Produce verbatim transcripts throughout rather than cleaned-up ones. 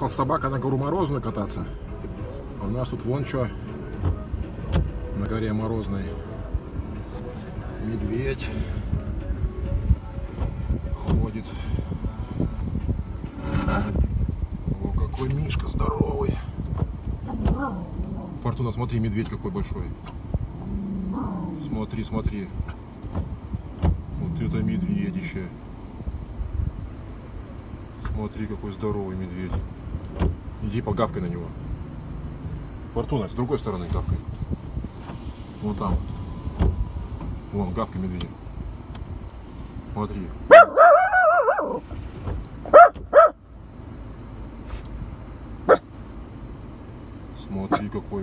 приехал с собакой на гору Морозную кататься. А у нас тут вон что на горе Морозной. Медведь ходит. О, какой мишка здоровый. Фортуна, смотри, медведь какой большой. Смотри, смотри. Вот это медведище. Смотри, какой здоровый медведь. Иди погавкай на него. Фортуна, с другой стороны гавкай. Вон там. Вон, гавкай медведя. Смотри. Смотри, какой.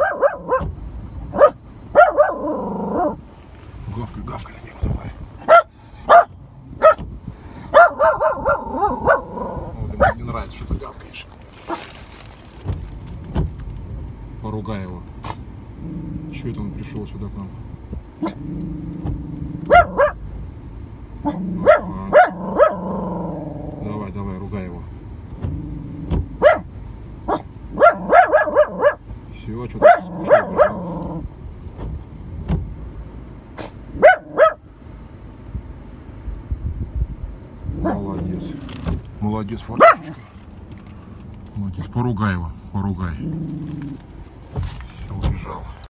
Гавкай, гавкай на него, давай. Вот, мне не нравится, что ты гавкаешь. Поругай его. Чего это он пришел сюда к нам? Ага. Давай, давай, ругай его. Все, что-то скучно пришел. Молодец. Молодец, Фортушечка. Молодец. Поругай его, поругай. Все, убежал.